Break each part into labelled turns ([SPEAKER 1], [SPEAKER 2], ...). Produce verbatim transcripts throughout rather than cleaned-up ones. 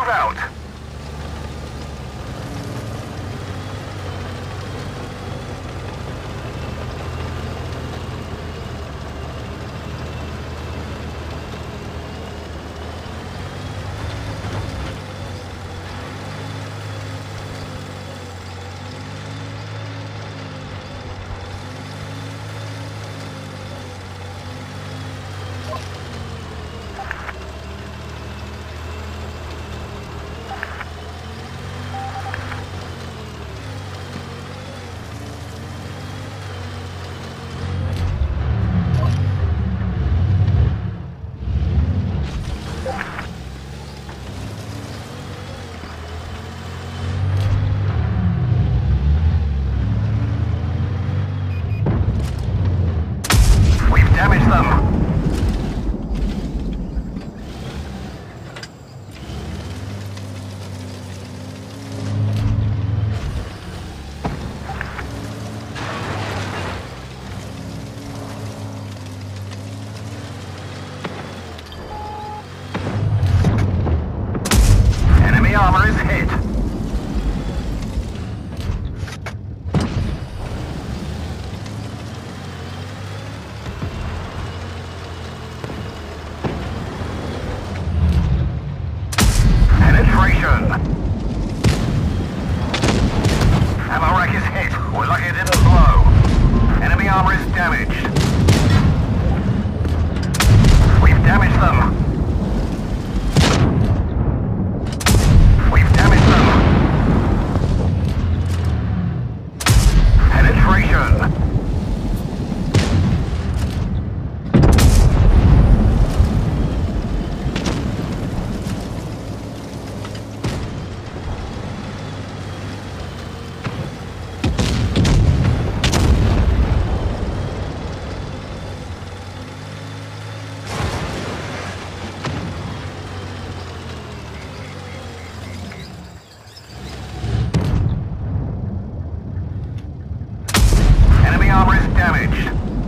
[SPEAKER 1] out. Damage them! Enemy armor is hit. Ammo rack is hit. We're lucky it didn't blow. Enemy armor is damaged. We've damaged them. We've damaged them. Penetration. Armor is damaged.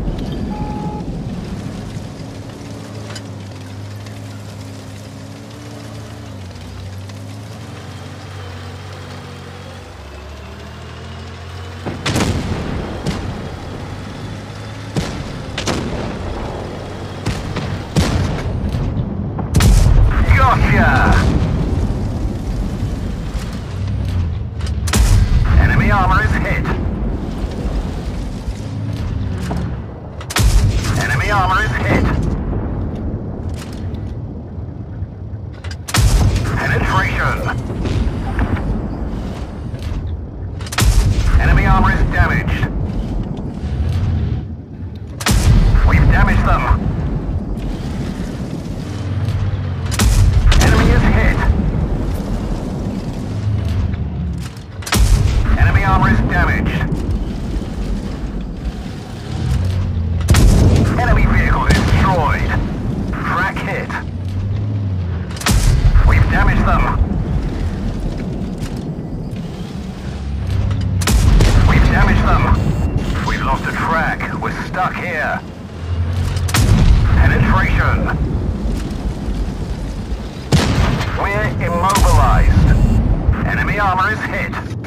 [SPEAKER 1] Gotcha! Enemy armor is hit. Enemy armor is hit. Penetration. Enemy armor is damaged. We've damaged them. Enemy is hit. Enemy armor is damaged. Enemy vehicle destroyed. Track hit. We've damaged them. We've damaged them. We've lost a track. We're stuck here. Penetration. We're immobilized. Enemy armor is hit.